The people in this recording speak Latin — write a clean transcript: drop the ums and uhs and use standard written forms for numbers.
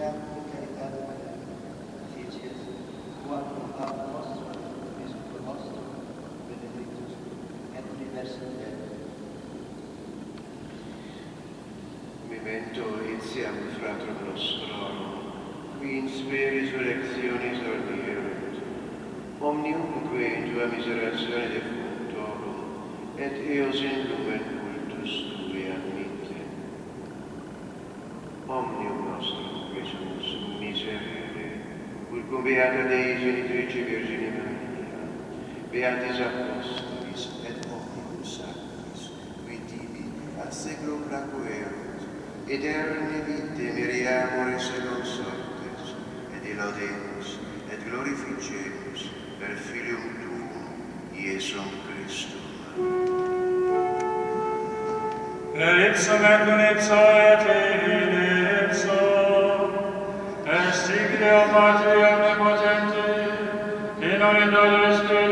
Memento etiam frater nostro, qui in spe resurrectionis dormierunt, omniumque in tua miseratione defunctorum, et eos in lumen cultus tui admitte. Omnium nostrum, Iesus, miserere, quicum beata Dei genitrice Virgine Maria, beatis apostolis et omnium sanctis, qui tibi ad seculum placuerunt, eterne vite miriamur secum sortes, et ilaudemus, et glorificemus per Filium Tuum, Iesum Christum. Per ipsum et cum ipso et in ipso, est Deo Patri omnipotente, in nomine Spiritus